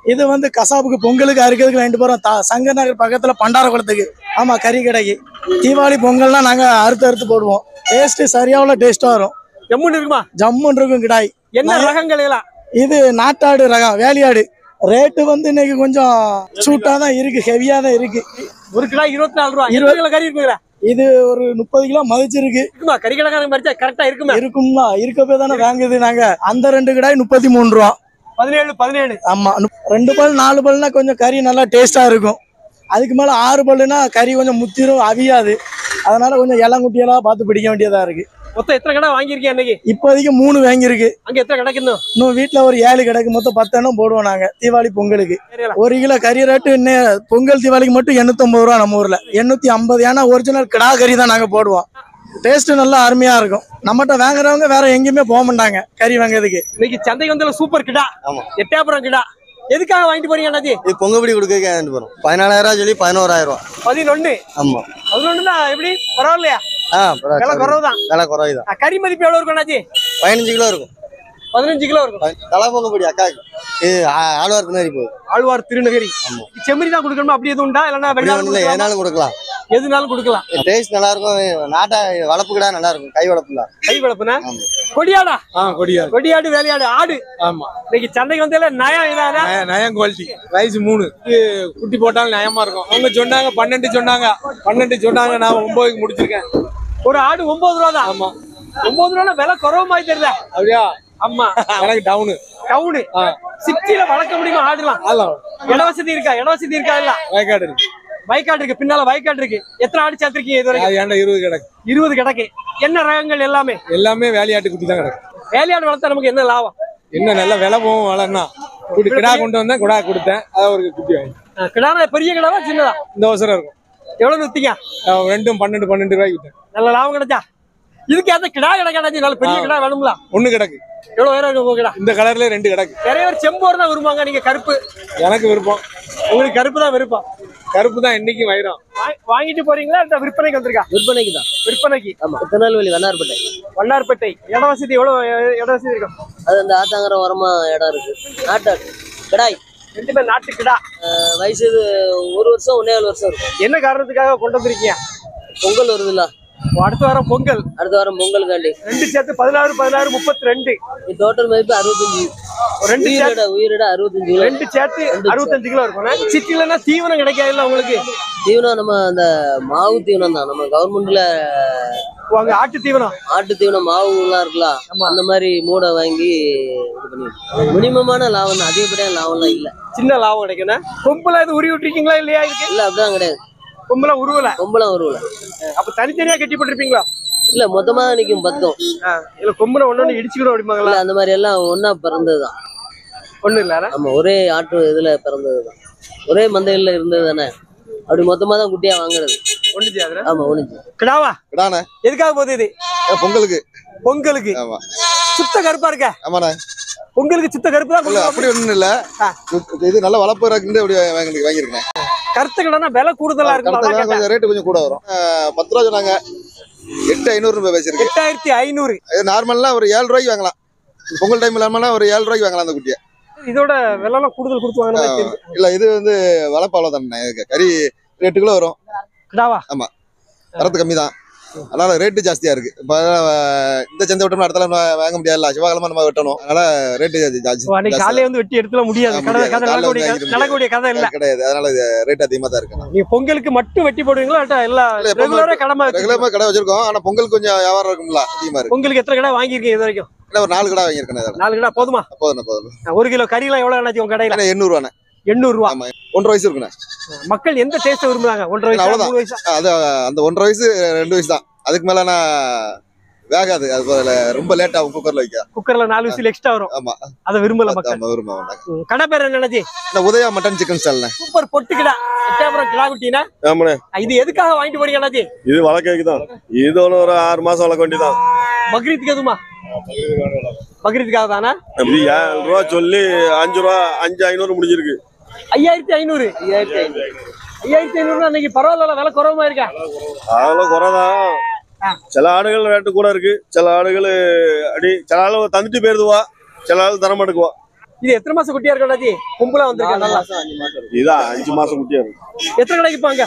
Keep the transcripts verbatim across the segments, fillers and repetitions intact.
இது வந்து கசாப்புக்கு பொங்கலுக்கு அறுக்கிறதுக்கு வாங்கிட்டு போறோம். சங்க நகர் பக்கத்துல பண்டார குளத்துக்கு. ஆமா, கறி கடைக்கு தீபாவளி பொங்கல்னா நாங்க அறுத்து அறுத்து போடுவோம். டேஸ்ட் சரியாவுல டேஸ்டா வரும். ஜம்முன்னு இருக்குமா? ஜம்முன்னு இருக்கும் கிடாய். என்ன ரகங்கள் எல்லாம்? இது நாட்டாடு ரகம், வேலியாடு. ரேட்டு வந்து இன்னைக்கு கொஞ்சம் சூட்டா தான் இருக்கு, ஹெவியா தான் இருக்கு. ஒரு கிலோ இருபத்தி நாலு ரூபா. இருபது கிலோ கறி இருக்குங்களா? இது ஒரு முப்பது கிலோ மதிச்சிருக்கு. கறி கடைக்காரங்க மதிச்சா கரெக்டா இருக்குமா? இருக்கும்னா இருக்கப்பே தானே வாங்குது. நாங்க அந்த ரெண்டு கிடாய் முப்பத்தி மூணு ரூபா. பதினேழு பதினேழு. ஆமா, ரெண்டு பல் நாலு பல்னா கொஞ்சம் கறி நல்லா டேஸ்டா இருக்கும். அதுக்கு மேல ஆறு பல்லுனா கறி கொஞ்சம் முத்திரும், அவியாது. அதனால கொஞ்சம் இளங்குட்டியெல்லாம் பார்த்து பிடிக்க வேண்டியதா இருக்கு. மொத்தம் எத்தனை கடை வாங்கியிருக்கேன் அன்னைக்கு? இப்போதைக்கு மூணு வாங்கியிருக்கு. அங்க எத்தனை கிடைக்கணும்? இன்னும் வீட்டுல ஒரு ஏழு கிடக்கு. மொத்தம் பத்து எண்ணம் போடுவோம் நாங்க தீபாவளி பொங்கலுக்கு. ஒரு கிலோ கறி ரேட்டு பொங்கல் தீபாவளிக்கு மட்டும் எண்ணூத்தி ஐம்பது ரூபா. நம்ம ஊர்ல எண்ணூத்தி ஐம்பது. ஏன்னா ஒரிஜினல் கிடா கறி தான் நாங்க போடுவோம். டேஸ்ட் நல்லா அருமையா இருக்கும். நம்மகிட்ட வாங்குறவங்க வேற எங்கேயுமே போக மாட்டாங்க கறி வாங்குறதுக்கு. இன்னைக்கு சந்தைக்கு வந்து சூப்பர் கிடா. எட்டாபுரம் கிடா எதுக்காக வாங்கிட்டு போறீங்க அண்ணாச்சி? இது பொங்கப்படி கொடுக்க வாங்கிட்டு போறோம். பதினாலாயிரம் ரூபாய் சொல்லி பதினோராயிரம் ரூபாய். பதினொன்னு. ஆமா, பதினொன்னுனா எப்படி? பரவாயில்லையா? விலை குறவுதான். விலை குறவுதான். கறி மதிப்பு எவ்வளவு இருக்கும் அண்ணாச்சி? பதினஞ்சு கிலோ இருக்கும். பதினஞ்சு கிலோ இருக்கும். தலை பொங்கப்படி அக்காக்கு. இது ஆழ்வார் திருநகரி போகுது. ஆழ்வார் திருநகரி. செம்மறி தான் கொடுக்கணுமா? அப்படி எதுவும் உண்டா? இல்லன்னா ஏனாலும் கொடுக்கலாம். எதுனாலும் கொடுக்கலாம். டேஸ்ட் நல்லா இருக்கும். நாட்டா வளர்ப்பு கிடா நல்லா இருக்கும். கை வளர்ப்புல. கை வளர்ப்புனா கொடியாடா? கொடியாடு. கொடியாடு வேலையாடு ஆடு. ஆமா, இன்னைக்கு சந்தைக்கு வந்து நயம் நயம் குவாலிட்டி. வயசு மூணு குட்டி போட்டாலும் நயமா இருக்கும். அவங்க சொன்னாங்க பன்னெண்டு சொன்னாங்க பன்னெண்டு சொன்னாங்க நான் ஒன்பதுக்கு முடிச்சிருக்கேன். ஒரு ஆடு ஒன்பது ரூபா தான். ஆமா, ஒன்பது ரூபா விலை குறவு மாதிரி தெரியல. அப்படியா? ஆமா, எனக்கு டவுனு டவுனு. சிட்டியில வளர்க்க முடியுமா ஆடுலாம்? இட வசதி இருக்கா? இட வசதி இருக்கா? இல்ல வயக்காடு இருக்கு. வயக்காடு இருக்கு. பின்னால வயக்காடு இருக்கு. எத்தனை ஆடு சேர்த்திருக்கீங்க இது வரைக்கும்? இருபது கிடக்கு. இருபது கிடக்கு. என்ன ரகங்கள்? எல்லாமே எல்லாமே வேலையாட்டு குட்டி தான் கிடக்கு. வேலையாடு வளர்த்தா நமக்கு என்ன லாபம்? என்ன நல்ல விலை போகும். வளர்னா கிடா கொண்டு வந்தேன், குடா கொடுத்தேன். அதான் ஒரு குட்டி வாங்கி. கிடானா பெரிய கிடாவா சின்னதா? இந்த அவசரம் இருக்கும். எவ்வளவு வித்தீங்க? ரெண்டும் பன்னெண்டு பன்னெண்டு ரூபாய்க்கு வித்தேன். நல்ல லாபம் கிடைச்சா? இதுக்கு ஏத்த கிடா கிடக்காச்சு. நல்ல பெரிய கிடா வேணும்ல? ஒண்ணு கிடக்கு. எவ்வளவு வேற இருக்கும் கிடா? இந்த கலர்ல ரெண்டு கிடக்கு. நிறைய பேர் செம்போர் தான் விரும்புவாங்க. நீங்க கருப்பு? எனக்கு விருப்பம். உங்களுக்கு கருப்பு தான் விருப்பம்? கருப்பு தான் என்னைக்கு வைரம். வாங்கிட்டு போறீங்களா? விற்பனைக்கு வந்திருக்கா? விற்பனைக்கு தான். விற்பனைக்கு. ஆமா, திருநெல்வேலி வண்ணார்பேட்டை. வண்ணார்பேட்டை. இட வசதி எவ்வளவு இட வசதி இருக்கும்? அது அந்த ஆத்தாங்கர ஓரமா இடம் இருக்கு. நாட்டாடு கிடாய் ரெண்டுமே நாட்டு கிடா. வயசு ஒரு வருஷம் ஒன்னே ஏழு வருஷம் இருக்கும். என்ன காரணத்துக்காக கொண்டு வந்திருக்கீங்க? பொங்கல் வருதுல்ல, அடுத்த வாரம் பொங்கல். அடுத்த வாரம் பொங்கலுக்காண்டி ரெண்டு சேர்த்து பதினாறு பதினாறு முப்பத்தி ரெண்டு. டோட்டல் மதிப்பு அறுபத்தஞ்சு. ரெண்டு உயிரிட உயிரிட அறுபத்தஞ்சு கிலோ. ரெண்டு சேர்த்து அறுபத்தஞ்சு கிலோ இருக்கும். சிட்டிலன்னா தீவனம் கிடைக்காதுல்ல உங்களுக்கு? தீவனம் நம்ம அந்த மாவு தீவனம் தான். நம்ம கவர்மெண்ட்ல அங்க ஆட்டு தீவனம், ஆட்டு தீவனம் மாவு எல்லாம் இருக்குல்ல, அந்த மாதிரி மூடை வாங்கி இது பண்ணி மினிமமான லாபம் தான். அதிகப்படியான லாபம்லாம் இல்ல. சின்ன லாபம் கிடைக்கும். கொம்புல இது உருவி விட்டுருக்கீங்களா இல்லையா? இருக்கு இல்ல, அப்படிதான் கிடையாது. கொம்புலாம் உருவல? கொம்புலாம் உருவல. அப்ப தனித்தனியா கட்டி போட்டுருப்பீங்களா? இல்ல, மொத்தமா நிக்கும் பத்தும். இல்ல கொம்புல ஒண்ணு இடிச்சுக்கிடும் அப்படிமாங்களா? அந்த மாதிரி எல்லாம் ஒன்னா பிறந்ததுதான். ஒண்ணு இல்ல. ஆமா, ஒரே ஆட்டு இதுல பிறந்ததுதான். ஒரே மந்தையில இருந்தது தானே. அப்படி மொத்தமா தான் குட்டியா வாங்குறது. ஒண்ணுச்சு. ஆமா, ஒண்ணுச்சு. கிடாவா? கிடானே. எதுக்காக போகுது இது? பொங்கலுக்கு. பொங்கலுக்கு. ஆமா. சுத்த கருப்பா இருக்க? ஆமாண்ணே. பொங்கலுக்கு சுத்த கருப்பு தான். அப்படி ஒண்ணும் இல்ல, இது நல்ல வளர்ப்பு அப்படி வாங்கிருக்கேன். கருத்து கிடனா விலை கூடுதலா இருக்கு. ரேட்டு கொஞ்சம் கூட வரும். பத்து ரூபா சொன்னாங்க. எட்டு ஐநூறு ரூபாய் பேசிருக்கு. எட்டாயிரத்தி ஐநூறு. நார்மல்லாம் ஒரு ஏழு ரூபாய்க்கு வாங்கலாம். பொங்கல் டைம் இல்லாம ஒரு ஏழு ரூபாய்க்கு வாங்கலாம் அந்த குட்டியை. இதோட விலை எல்லாம் கூடுதல் கொடுத்து வாங்க. இல்ல, இது வந்து வளர்ப்பு அவ்வளவுதானே. கறி ரெண்டு கிலோ வரும். கிடாவா? ஆமா, வரத்து கம்மி தான். அதனால ரேட்டு ஜாஸ்தியா இருக்கு. இப்ப இந்த சந்தை விட்டோம்னா அடுத்த வாங்க முடியாதுல்ல. சிவகாலமா நம்ம வெட்டணும். அதனால ரேட்டு ஜாஸ்தி. காலையில வந்து வெட்டி எடுத்துல முடியாது. நடக்கக்கூடிய கதை இல்ல கிடையாது. அதனால ரேட் அதிகமா தான் இருக்கு. நீங்க பொங்கலுக்கு மட்டும் வெட்டி போடுவீங்களா? ரெகுலரா கடமை ரெகுலரா கடை வச்சிருக்கோம். ஆனா பொங்கல் கொஞ்சம் வியாபாரம் இருக்கும்ல, அதிகமா இருக்கு. பொங்கலுக்கு எத்தனை கடை வாங்கிருக்கீங்க இது வரைக்கும்? ஒரு நாலு கடை வாங்கியிருக்கேன். நாலு கடை போதுமா? போதும் போதும். ஒரு கிலோ கறி எல்லாம் எவ்வளவு ஆச்சு உங்க கடையில? எண்ணூறு ரூபாண்ணே. எண்ணூறு ரூபா. ஒன்றரை வயசு இருக்குண்ணே. மக்கள் எந்த டேஸ்ட் விரும்புறாங்க? ஒன்றரை வயசு அவ்வளவுதான். அது அந்த ஒன்றரை வயசு ரெண்டு வயசு தான். அதுக்கு மேல வேகாது. அது ரொம்ப லேட் ஆகும் குக்கர்ல வைக்க. குக்கர்ல நாலு விசில் எக்ஸ்ட்ரா வரும். ஆமா, அத விரும்பல மக்கள். விரும்ப மாட்டாங்க. கடை பேர் என்னது? உதயா மட்டன் சிக்கன் ஸ்டால்ண்ணே. சூப்பர் பொட்டு கிடா. எட்டாபுரம் கிடா குட்டினா? ஆமாண்ணே. இது எதுக்காக வாங்கிட்டு போறீங்க அண்ணாச்சி? இது வளர்க்கறதுக்கு தான். இது ஒரு ஆறு மாசம் வளர்க்க வேண்டியதான். பக்ரீத்துக்கு எதுமா? பக்ரீத்துக்காக தானே. இது ஏழு ரூபா சொல்லி அஞ்சு ரூபா அஞ்சு ஐநூறு முடிஞ்சிருக்கு. ஐயாயிரத்தி ஐநூறு. ஐயாயிரத்தி ஐநூறு. ஐயாயிரத்தி ஐநூறு அன்னைக்கு பரவாயில்ல, விலை குறவமா இருக்கா? அதெல்லாம் குறைதான். சில ஆடுகள் ரேட்டு கூட இருக்கு. சில ஆடுகள் அடி சில ஆள் தந்துட்டு போயிருதுவா, சில ஆள் தர மாட்டுக்குவா. இது எத்தனை மாசம் குட்டியா இருக்கு அண்ணாச்சி? கும்பலா வந்திருக்கா நல்லா? இதான் அஞ்சு மாசம் குட்டியா இருக்கு. எத்தனை கடைக்கு பாங்க?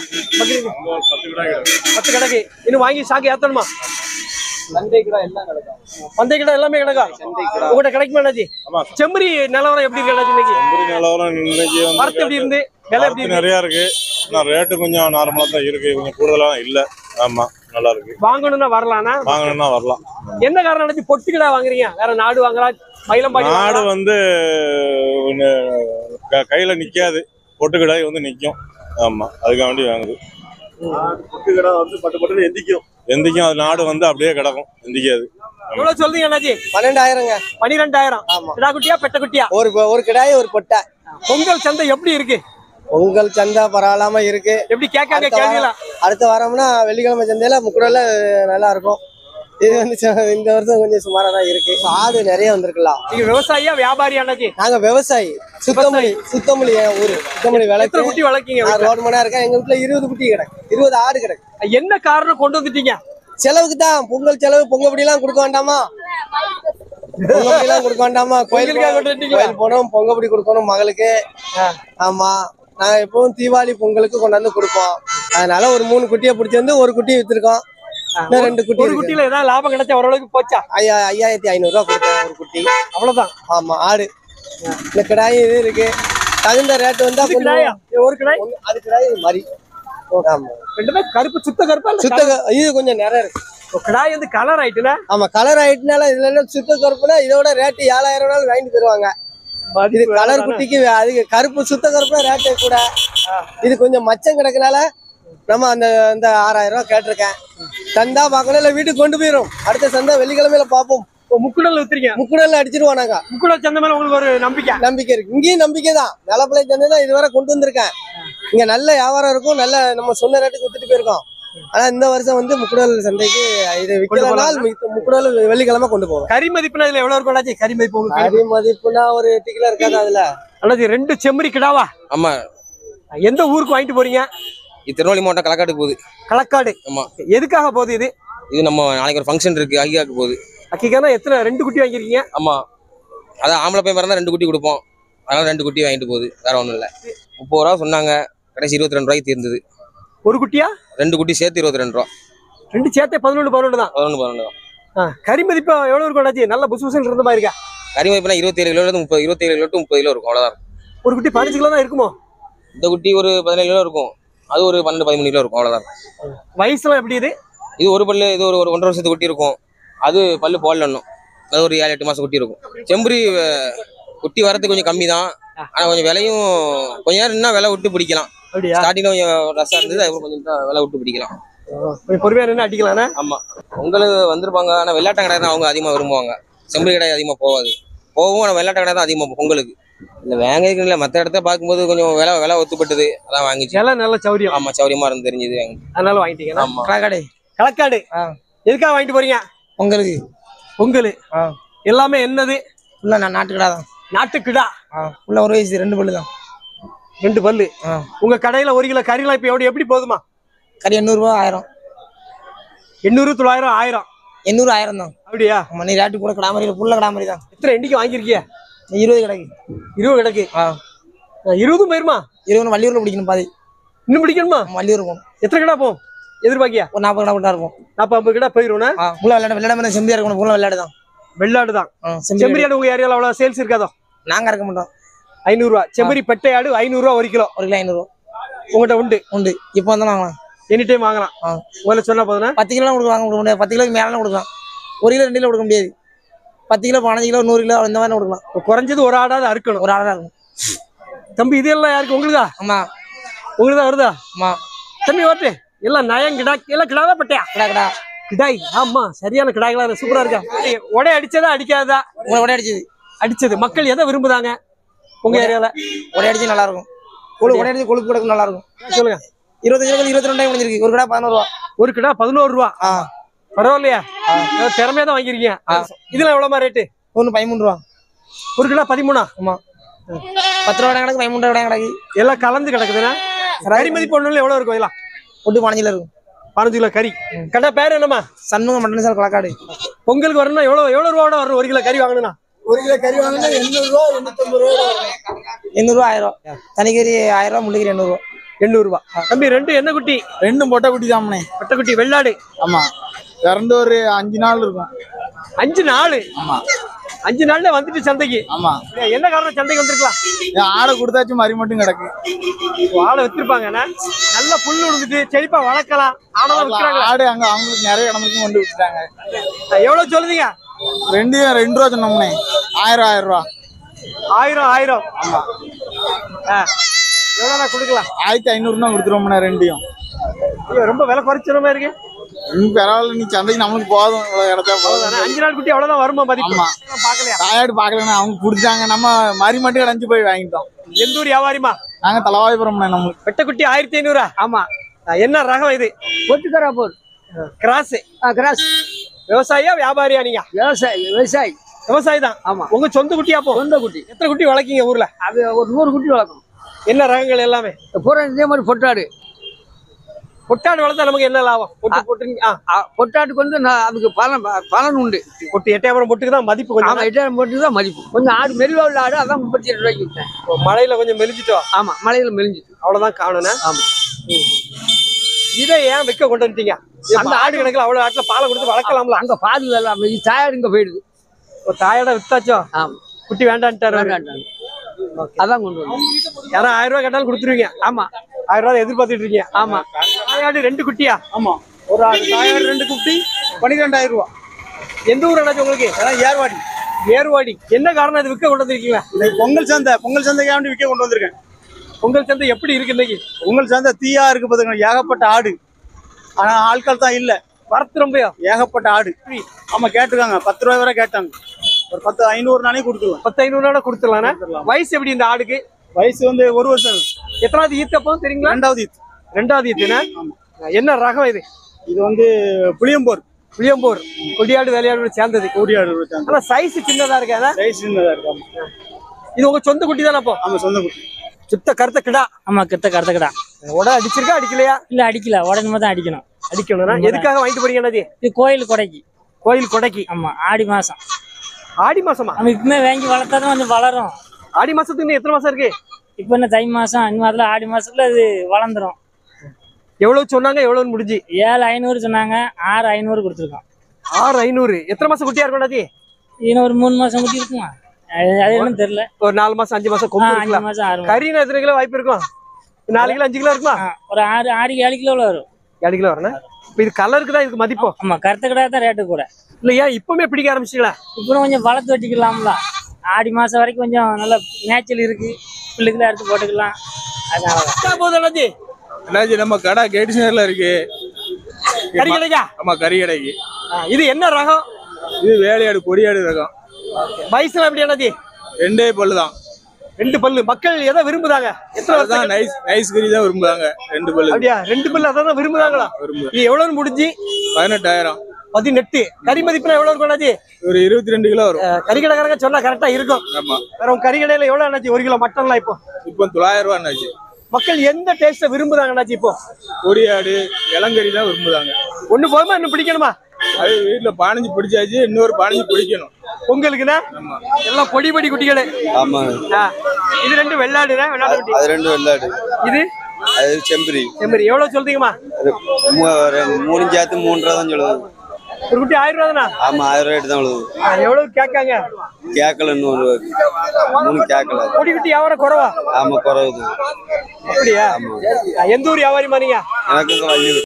பத்து கடைக்கு. இன்னும் வாங்கி சாக்கு ஏத்தணுமா? சந்தை கடை எல்லாம் கிடக்கும். பந்தய கடை எல்லாமே கிடக்கா? உங்கள்கிட்ட கிடைக்குமா அண்ணாச்சி? செம்மறி நிலவரம் எப்படி இருக்கு அண்ணாச்சி இன்னைக்கு? நிலவரம் இன்னைக்கு வரத்து எப்படி இருந்து விலை எப்படி இருக்கு? நிறைய இருக்கு. நான் ரேட்டு கொஞ்சம் நார்மலா தான் இருக்கு, கொஞ்சம் கூடுதலா இல்ல. ஆமா, நல்லா இருக்கு. வாங்கணும்னா வரலாம்னா? வாங்கணும்னா வரலாம். என்ன காரணம் அண்ணாச்சி பொட்டு கடை வாங்குறீங்க? வேற நாடு வாங்கலாம், மயிலம்பாடி நாடு வந்து ஒண்ணு க- கையில நிக்காது, பொட்டு கடை வந்து நிக்கும். ஆமா, அதுக்காக வேண்டி வாங்குது. பொட்டு கடை வந்து பட்டு பட்டு எந்திக்கும். எந்திக்கும், அது நாடு வந்து அப்படியே கிடக்கும், எந்திக்காது. எவ்வளவு சொல்றீங்க அண்ணாச்சி? பன்னெண்டாயிரங்க. பன்னிரெண்டாயிரம். கிடா குட்டியா பெட்ட குட்டியா? ஒரு ஒரு கிடாய் ஒரு பொட்டை. பொங்கல் சந்தை எப்படி இருக்கு? பொங்கல் சந்தை பரவாயில்லாம இருக்கு. எப்படி கேட்காங்க அடுத்த கேள்விகளா? வாரம் அடுத்த வாரம்னா வெள்ளிக்கிழமை சந்தையில முக்குடல நல்லா இருக்கும். இது வந்து ச- இந்த வருஷம் கொஞ்சம் சுமாரா தான் இருக்கு. ஆடு நிறைய வந்திருக்கலாம். நீங்க விவசாயியா வியாபாரி அண்ணாச்சி? நாங்க விவசாயி. சுத்தமொழி சுத்தமொழி என் ஊரு சுத்தமொழி எத்தனை விளக்கு. குட்டி வளர்க்கீங்க நான் வீட்டுல? ரோடு மணி இருக்கேன். எங்க வீட்டுல இருபது குட்டி கிடக்கு, இருபது ஆடு கிடக்கு. என்ன காரணம் கொண்டு வந்துட்டீங்க? செலவுக்கு தான். பொங்கல் செலவு பொங்கப்படி எல்லாம் கொடுக்க வேண்டாமா? பொங்கப்படி எல்லாம் கொடுக்க வேண்டாமா? கோயிலுக்கு பொங்கலுக்காக கொண்டு வந்துட்டீங்களா? கோயில் போனோம், பொங்கப்படி கொடுக்கணும் மகளுக்கு. ஆமா, நாங்க எப்பவும் தீபாவளி பொங்கலுக்கு கொண்டாந்து கொடுப்போம். அதனால ஒரு மூணு குட்டியை பிடிச்சி வந்து ஒரு குட்டியை வித்துருக்கோம். இன்னும் ரெண்டு குட்டி ஒரு இருக்கு. குட்டியில ஏதாவது லாபம் கிடைச்சா ஓரளவுக்கு போச்சா? ஐயா ஐயாயிரத்தி ஐநூறு ரூபா கொடுத்தேன் ஒரு குட்டி. அவ்வளவுதான். ஆமா, ஆடு இந்த கிடாய் இது இருக்கு. தகுந்த ரேட் வந்தா இது கொஞ்சம் கிடாயா? ஒரு கிடாய் அது கிடாய் இது மாதிரி. ஆமா, ரெண்டுமே கருப்பு, சுத்த கருப்பா இல்ல சுத்த க- இது கொஞ்சம் நிறைய இருக்கு. கலர்? கிடாய் வந்து கலர் ஆயிட்டுனா ஆமா, கலர் ஆயிட்டுனால இதுல எல்லாம் சுத்த கருப்புனா இதோட ரேட்டு ஏழாயிரம் ரூபாய் வாங்கிட்டு தருவாங்க. இது கலர் குட்டிக்கு அதுக்கு கருப்பு சுத்த கருப்புனா ரேட்டு கூட. இது கொஞ்சம் மச்சம் கிடக்குனால நம்ம அந்த அந்த ஆறாயிரம் ரூபாய் கேட்டிருக்கேன். தந்தா பார்க்கணும், இல்ல வீட்டுக்கு கொண்டு போயிரும். அடுத்த சந்தை வெள்ளிக்கிழமையில பார்ப்போம். முக்குடல் வித்துறீங்க? முக்குடல்ல அடிச்சிருவோம் நாங்க. முக்குடல் சந்தை மேல உங்களுக்கு ஒரு நம்பிக்கை? நம்பிக்கை இருக்கு. இங்கேயும் நம்பிக்கை தான். நிலப்பளை சந்தை தான் இதுவரை கொண்டு வந்திருக்கேன். இங்க நல்ல வியாபாரம் இருக்கும், நல்ல நம்ம சொன்ன ரேட்டுக்கு வித்துட்டு போயிருக்கோம். ஆனா இந்த வருஷம் வந்து முக்குடல் சந்தைக்கு இது விற்கிற நாள் மித்த- முக்குடல் வெள்ளிக்கிழமை கொண்டு போவோம். கறி மதிப்புனா இதுல எவ்வளவு இருக்கும் அண்ணாச்சி? கறி மதிப்பு உங்களுக்கு? கறி மதிப்புனா ஒரு எட்டு கிலோ இருக்காது அதுல. அண்ணாச்சி ரெண்டு செம்மறி கிடாவா? ஆமா, எந்த ஊருக்கு வாங்கிட்டு போறீங்க? இது திருநெல்வேலி மாவட்டம் களக்காட்டுக்கு போகுது. களக்காடு. ஆமா, எதுக்காக போகுது இது? இது நம்ம நாளைக்கு ஒரு ஃபங்க்ஷன் இருக்கு, அகிகாக்கு போகுது. அக்கிக்கானா எத்தனை? ரெண்டு குட்டி வாங்கிருக்கீங்க? ஆமா, அதான் ஆம்பளை பையன் பிறந்தா ரெண்டு குட்டி கொடுப்போம். அதனால ரெண்டு குட்டி வாங்கிட்டு போகுது, வேற ஒன்றும் இல்லை. முப்பது ரூபா சொன்னாங்க, கடைசி இருபத்தி ரெண்டு ரூபாய்க்கு தீர்ந்தது. ஒரு குட்டியா? ரெண்டு குட்டி சேர்த்து இருபத்தி ரெண்டு ரூபா. ரெண்டு சேர்த்தே பதினொன்று பதினொன்று தான். பதினொன்று பதினொன்று தான். ஆ, கறி மதிப்பு எவ்வளவு இருக்கும் அண்ணாச்சி? நல்ல புசு புசுன்னு இருந்த மாதிரி இருக்கா? கறி மதிப்புனா இருபத்தி ஏழு கிலோ முப்பது இருபத்தி ஏழு கிலோ டு முப்பது கிலோ இருக்கும், அவ்வளோதான். ஒரு குட்டி பதினஞ்சு கிலோ தான் இருக்குமோ? இந்த குட்டி ஒரு பதினேழு கிலோ இருக்கும், அது ஒரு பன்னெண்டு பதிமூணு கிலோ இருக்கும், அவ்வளோதான். வயசுலாம் எப்படி இது? இது ஒரு பல்லு, இது ஒரு ஒரு ஒன்றரை வருஷத்து குட்டி இருக்கும். அது பல்லு போடல இன்னும், அது ஒரு ஏழு எட்டு மாசம் குட்டி இருக்கும். செம்பரி அஹ், குட்டி வரது கொஞ்சம் கம்மி தான். ஆனா கொஞ்சம் விலையும் கொஞ்ச நேரம் இன்னும் விலை விட்டு பிடிக்கலாம். அப்படியா? ஸ்டார்டிங்ல கொஞ்சம் ரசம் இருந்தது, அதுக்கப்புறம் கொஞ்சம் தான் விலை விட்டு பிடிக்கலாம். கொஞ்சம் பொறுமையா நின்று அடிக்கலாம்னா? ஆமா, உங்களுக்கு வந்திருப்பாங்க. ஆனா வெள்ளாட்ட கடை தான் அவங்க அதிகமா விரும்புவாங்க. செம்பரி கடை அதிகமா போகாது, போகும். ஆனா வெள்ளாட்ட கடை தான் அதிகமா பொங்கலுக்கு. இல்ல வாங்கிருக்கு இல்லை, மற்ற இடத்த பார்க்கும்போது கொஞ்சம் விலை விலை ஒத்துப்பட்டது, அதான் வாங்கிச்சு. எல்லாம் நல்ல சௌரியம். ஆமா, சௌரியமா இருந்து தெரிஞ்சது வாங்கி. அதனால வாங்கிட்டீங்க. ஆமா, களக்காடு களக்காடு எதுக்காக வாங்கிட்டு போறீங்க? பொங்கலுக்கு. பொங்கல் எல்லாமே என்னது? ஃபுல்லா நான் நாட்டுக்கடா தான். நாட்டுக்கிடா. உள்ள ஒரு வயசு ரெண்டு பல்லு தான். ரெண்டு பல்லு. உங்க கடையில ஒரு கிலோ கறிலாம் இப்ப எப்படி எப்படி போதுமா? கறி எண்ணூறுபா ஆயிரம். எண்ணூறு தொள்ளாயிரம் ஆயிரம். எண்ணூறு ஆயிரம் தான். அப்படியா? மணி ரேட்டு கூட கிடாமரி புள்ள கிடாமரி தான். எத்தனை எண்ணிக்கை வாங்கிருக்கிய? இருபது கிடக்கு. இருபது கிடக்கு. இருபதும் போயிருமா? இருபது வள்ளியூர்ல பிடிக்கணும் பாதி. இன்னும் பிடிக்கணுமா? வள்ளியூர் இருக்கும். எத்தனை கிடா போகும் எதிர்பார்க்கியா? ஒரு நாற்பது கிடா மட்டும் இருக்கும். நாற்பது ஐம்பது கிடா போயிருவோம்னா புள்ள விளையாட விளையாட செம்பியா இருக்கணும். புள்ள விளையாடு தான். வெள்ளாடு தான். செம்பரி செம்பரியாடு உங்க ஏரியால அவ்வளவு சேல்ஸ் இருக்காதோ? நாங்க இருக்க மாட்டோம். ஐநூறு ரூபா செம்பரி பெட்டை ஆடு ஐநூறு ரூபா ஒரு கிலோ. ஒரு கிலோ ஐநூறு ரூபா உங்கள்கிட்ட உண்டு? உண்டு. இப்போ வந்து வாங்கலாம், எனி டைம் வாங்கலாம். முதல்ல சொன்னா போதுனா பத்து கிலோ கொடுக்க வாங்க கொடுக்க முடியாது. பத்து கிலோக்கு மேலே கொடுக்கலாம். ஒரு கிலோ ரெண்டு கிலோ கொடுக்க முடியாது. பத்து கிலோ பதினஞ்சு கிலோ நூறு கிலோ இந்த மாதிரி கொடுக்கலாம். குறைஞ்சது ஒரு ஆடாவது அறுக்கணும். ஒரு ஆடா இருக்கும். தம்பி இதெல்லாம் யாருக்கு? உங்களுதா? ஆமா, உங்களுக்கு தான் வருதா? ஆமா. தம்பி வரட்டு எல்லாம் நயம் கிடா எல்லாம் கிடாவா பட்டையா? கிடா கிடா கிடாய். ஆமா, சரியான கிடாய்களா சூப்பரா இருக்கா. உடை அடிச்சதா அடிக்காதா? உங்களை உடைய அடிச்சது அடிச்சது. மக்கள் எதை விரும்புதாங்க உங்க ஏரியால? உடைய அடிச்சு நல்லா இருக்கும். கொழு உடைய அடிச்சு கொழுப்பு கிடக்கு நல்லா இருக்கும். சொல்லுங்க. இருபத்தஞ்சு கிலோ இருபத்தி ரெண்டாயிரம் முடிஞ்சிருக்கு. ஒரு கடை பதினோரு ரூபா. ஒரு கிடா பதினோரு ரூபா. ஆ, பரவாயில்லையா? திறமையா தான் வாங்கிருக்கீங்க. இதுல எவ்வளவு ரேட்டு? ஒன்று பதிமூணு ரூபா. ஒரு கிலோ பதிமூணா? ஆமா, பத்து ரூபா கிடக்கு, பதிமூணு ரூபா கிடக்கு. எல்லாம் கலந்து கிடக்குதுன்னா கறி மதிப்பு ஒண்ணுல எவ்வளவு இருக்கும்? எல்லாம் ஒட்டு பதினஞ்சுல இருக்கும். பதினஞ்சு கிலோ கறி. கடை பேரு என்னமா? Shanmugam mutton sir Kalakkad. பொங்கலுக்கு வரணும்னா எவ்வளவு எவ்வளவு ரூபாவோட வரும் ஒரு கிலோ கறி வாங்கணும்னா? ஒரு கிலோ கறி வாங்கினா எண்ணூறு ரூபா எண்ணூத்தம்பது ரூபா எண்ணூறுவா ஆயிரம் தனிக்கறி ஆயிரம் ரூபா முள்ளுக்கறி எண்ணூறுவா எண்ணூறு ரூபா தம்பி ரெண்டு என்ன குட்டி ரெண்டும் பொட்டை குட்டி தாமனே வெட்டக்குட்டி வெள்ளாடு ஆமா இறந்து ஒரு அஞ்சு நாள் இருக்கும் அஞ்சு நாள் ஆமா அஞ்சு நாள்ல வந்துட்டு சந்தைக்கு ஆமா என்ன காரணம் சந்தைக்கு வந்திருக்கலாம் ஆடை கொடுத்தாச்சு மறி மட்டும் கிடக்கு ஆளை வித்துருப்பாங்க நல்ல புல்லு விழுந்துட்டு செழிப்பா வளர்க்கலாம் ஆனாலும் விற்கிறாங்களா ஆடு அங்க அவங்களுக்கு நிறைய இடமுக்கு கொண்டு விட்டுட்டாங்க எவ்வளவு சொல்லுதீங்க ரெண்டையும் ரெண்டு ரூபா சொன்னோம்னே ஆயிரம் ஆயிரம் ரூபா ஆயிரம் ஆயிரம் ஆமா எவ்வளவு கொடுக்கலாம் ஆயிரத்தி ஐநூறு தான் கொடுத்துருவோம்ண்ணே ரெண்டையும் ரொம்ப விலை குறைச்சிருமா இருக்கு இன்னும் பரவாயில்ல நீ சந்தைக்கு நம்மளுக்கு போதும் இவ்வளவு இடத்தா போதும் அஞ்சு நாள் குட்டி அவ்வளவுதான் வருமா மதிப்பு ஆமா பாக்கலையா தாயாடு பாக்கலன்னா அவங்க குடிச்சாங்க நம்ம மறி மட்டும் கிடஞ்சு போய் வாங்கிட்டோம் எந்த ஊர் வியாபாரிமா நாங்க தலவாய்புரம்ண்ணே நம்மளுக்கு வெட்டக்குட்டி ஆயிரத்தி ஐநூறா ஆமா என்ன ரகம் இது பொட்டுக்கரா போர் கிராஸ் கிராஸ் விவசாயியா வியாபாரியா நீங்க விவசாயி விவசாயி விவசாயி தான் ஆமா உங்க சொந்த குட்டியா போ சொந்த குட்டி எத்தனை குட்டி வளர்க்கீங்க ஊர்ல அது ஒரு நூறு குட்டி வளர்க்கும் என்ன ரகங்கள் எல்லாமே பூரா இதே மாதிரி பொட்டாடு பொட்டாடு வளர்த்தா நமக்கு என்ன லாபம் பொட்டு போட்டு ஆ பொட்டாட்டுக்கு வந்து நான் அதுக்கு பலன் பலன் உண்டு பொட்டு எட்டாயிரம் பொட்டுக்கு தான் மதிப்பு கொஞ்சம் ஆமா எட்டாயிரம் போட்டு தான் மதிப்பு கொஞ்சம் ஆடு மெலிவா உள்ள ஆடு அதான் முப்பத்தி எட்டு ரூபாய்க்கு விட்டேன் மழையில கொஞ்சம் மெலிஞ்சிட்டோம் ஆமா மலையில மெலிஞ்சிட்டு அவ்வளவுதான் காணும்னா ஆமா இதை ஏன் விற்க கொண்டு வந்துட்டீங்க அந்த ஆடு கணக்குல அவ்வளவு ஆட்டுல பாலை கொடுத்து வளர்க்கலாம்ல அங்க பாது எல்லாம் தாயாடு இங்க போயிடுது ஒரு தாயோட வித்தாச்சோ ஆமா குட்டி வேண்டான்ட்டாரு வேண்டாம் அதான் கொண்டு வந்தோம் யாரும் ஆயிரம் ரூபாய் கேட்டாலும் கொடுத்துருவீங்க ஆமா ஆயிரம் ரூபாய் எதிர்பார்த்துட்டு இருக்கீங்க ஆமா தாயாடு ரெண்டு குட்டியா ஆமா ஒரு ஆடு தாயாடு ரெண்டு குட்டி பன்னிரெண்டாயிரம் ரூபா எந்த ஊர் அண்ணாச்சு உங்களுக்கு ஏர்வாடி ஏர்வாடி என்ன காரணம் இது விற்க கொண்டு வந்திருக்கீங்களா இன்னைக்கு பொங்கல் சந்தை பொங்கல் சந்தைக்காண்டி விற்க கொண்டு வந்திருக்கேன் பொங்கல் சந்தை எப்படி இருக்கு இன்னைக்கு பொங்கல் சந்தை தீயா இருக்கு பாத்துங்க ஏகப்பட்ட ஆடு ஆனா ஆட்கள் தான் இல்ல வரத்து ரொம்பயா ஏகப்பட்ட ஆடு ஆமா கேட்டுக்காங்க பத்து ரூபாய் வரை கேட்டாங்க ஒரு பத்து ஐநூறு நானே கொடுத்துருவோம் பத்து ஐநூறு கொடுத்துடலாம் வயசு எப்படி இந்த ஆடுக்கு வயசு வந்து ஒரு வருஷம் எத்தனாவது ஈத்தப்போ தெரியுங்களா ரெண்டாவது ஈத்து ரெண்டாவது ஈத்துனா என்ன ரகம் இது இது வந்து புளியம்போர் புளியம்போர் கொடியாடு வேலையாடு சேர்ந்தது கோடியாடு ஆனா சைஸ் சின்னதா இருக்கா சைஸ் சின்னதா இருக்கு இது உங்க சொந்த குட்டி தானே அப்போ ஆமா சொந்த குட்டி சுத்த கருத்த கிடா ஆமா கிட்ட கருத்த கிடா உட அடிச்சிருக்கா அடிக்கலையா இல்ல அடிக்கல உடனே தான் அடிக்கணும் அடிக்கணும்னா எதுக்காக வாங்கிட்டு போறீங்க என்னது இது கோயில் கொடைக்கு கோயில் கொடைக்கு ஆமா ஆடி மாசம் ஆடி மாசமா நம்ம இப்பவுமே வாங்கி வளர்த்தாதான் கொஞ்சம் வளரும் ஆடி மாசத்துக்கு இன்னும் எத்தனை மாசம் இருக்கு இப்ப என்ன தை மாசம் அஞ்சு மாசத்துல ஆடி மாசத்துல அது வளர்ந்துரும் எவ்வளவு சொன்னாங்க எவ்வளவு முடிஞ்சு ஏழு ஐநூறு சொன்னாங்க ஆறு ஐநூறு கொடுத்துருக்கோம் ஆறு ஐநூறு எத்தனை மாசம் குட்டியா இருக்கும் அண்ணாச்சி? இன்னும் ஒரு மூணு மாசம் குட்டி இருக்குமா அது அது என்னன்னு தெரியல ஒரு நாலு மாசம் அஞ்சு மாசம் ஆ, கொம்பு அஞ்சு இருக்கலாம் மாசம் ஆறு மாசம் கறி எத்தனை கிலோ வாய்ப்பு இருக்கும் நாலு கிலோ அஞ்சு கிலோ இருக்குமா ஆ, ஒரு ஆறு ஆறு ஏழு கிலோல வரும் ஏழு கிலோ வரணும் இப்ப இது கலருக்கு தான் இதுக்கு மதிப்போ ஆமா கருத்த கிடா தான் ரேட்டு கூட இல்ல ஏன் இப்பவுமே பிடிக்க ஆரம்பிச்சிங்களா இப்போ கொஞ்சம் வளர்த்து வச்சுக்கலாம்ல ஆடி மாசம் வரைக்கும் கொஞ்சம் நல்ல மேய்ச்சல் இருக்கு பிள்ளைகளை எடுத்து போட்டுக்கலாம் அதனால போதும் அண்ணாச்சி என்னாச்சு நம்ம கடை கேடிஷனர்ல இருக்கு கறி கிடைக்கா ஆமா கறி கடைக்கு இது என்ன ரகம் இது வேலையாடு கொடியாடு ரகம் வயசுல எப்படி அண்ணாச்சி ரெண்டே பல்லு தான் ரெண்டு பல்லு மக்கள் எதை விரும்புதாங்க எத்தனை அதுதான் வருஷம் நைஸ் நைஸ் கறி தான் விரும்புவாங்க ரெண்டு பல்லு அப்படியா ரெண்டு பல்லு அதான் விரும்புதாங்களா விரும்புவாங்க இது எவ்வளவு முடிஞ்சு பதினெட்டாயிரம் பதினெட்டு கறி மதிப்புனா எவ்வளவு இருக்கும் அண்ணாச்சி ஒரு இருபத்தி ரெண்டு கிலோ வரும் அஹ் கறி கடைக்காரங்க சொன்னா கரெக்டா இருக்கும் ஆமா வேற உங்க கறி கடையில எவ்வளவு அண்ணாச்சி ஒரு கிலோ மட்டன்லாம் இப்போ இப்போ தொள்ளாயிரம் ரூபா என்னாச்சு மக்கள் எந்த டேஸ்ட விரும்புதாங்க அண்ணாச்சி இப்போ கொடியாடு இளங்கறி தான் விரும்புதாங்க ஒண்ணு போதுமா இன்னும் பிடிக்கணுமா அது வீட்டுல பதினஞ்சு பிடிச்சாச்சு இன்னொரு பதினஞ்சு பிடிக்கணும் பொங்கலுக்குன்னா ஆமா எல்லாம் பொடி பொடி குட்டிகளே ஆமா ஆ, இது ரெண்டு வெள்ளாடுனா வெள்ளாடு குட்டி அது ரெண்டு வெள்ளாடு இது அது செம்பரி செம்மறி எவ்வளவு சொல்றீங்கம்மா மூணு சேர்த்து மூணு ரூபா தான் சொல்லுது ஒரு குட்டி ஆயிரம் ரூபா தானா ஆமா ஆயிரம் ரூபாய்ட்டு தான் விழுது ஆ, எவ்வளவு கேட்காங்க கேட்கல இன்னொரு மூணு கேட்கல பொடி குட்டி வியாபாரம் குறவா ஆமா குறவுது அப்படியா ஆ, எந்த ஊர் வியாபாரிமா நீங்க எனக்கு இந்த வள்ளி